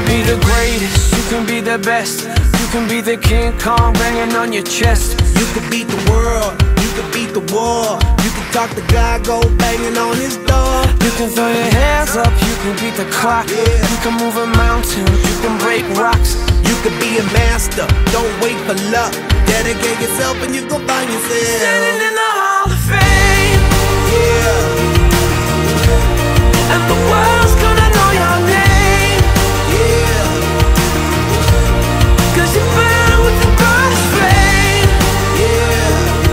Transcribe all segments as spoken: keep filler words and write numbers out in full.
be the greatest, you can be the best. You can be the King Kong banging on your chest. You can beat the world, you can beat the war. You can talk to God, go banging on his door. You can throw your hands up, you can beat the clock. Yeah. You can move a mountain, you can break rocks. You can be a master, don't wait for luck. Dedicate yourself and you gon' find yourself Standing in the Hall of Fame. Yeah. And the world's gonna know your name. Yeah. Cause you burn with the brightest flame. Yeah.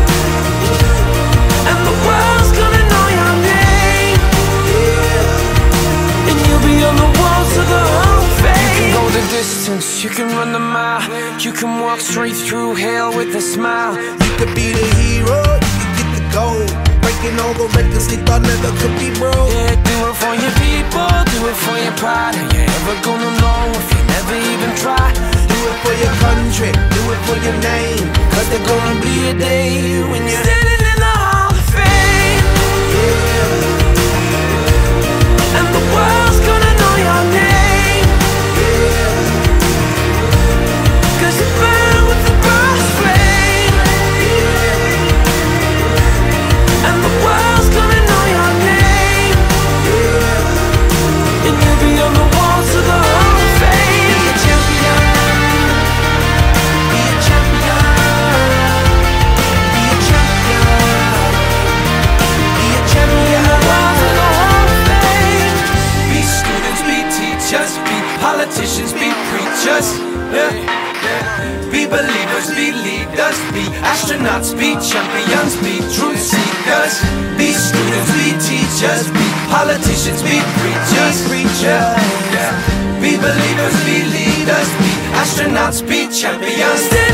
And the world's gonna know your name. Yeah. And you'll be on the walls of the Hall of Fame. You can go the distance, you can run the mile. You can walk straight through hell with a smile. You could be the hero, you can get the gold. Breaking all the records they thought never could be broke. Yeah, do it for your people, do it for your pride. Are you ever gonna know if you never even try? Do it for your country, do it for your name. Cause there's gonna be a day when you're standing in the Hall of Fame. Yeah. And the world's gonna know your name. Yeah. Cause you burn with the brightest flame. Yeah. And the world's gonna know your name. Yeah. And you'll be on the walls of the Hall of Fame. Be a champion. Be a champion. Be a champion. Be a champion. Walls of the Hall of Fame. Be students, be teachers, be politicians, be preachers. Yeah. Be believers, be leaders, be astronauts, be champions, be truth seekers. Be students, be teachers, be politicians, be preachers. Yeah. Yeah. Be believers, be leaders, be astronauts, be champions.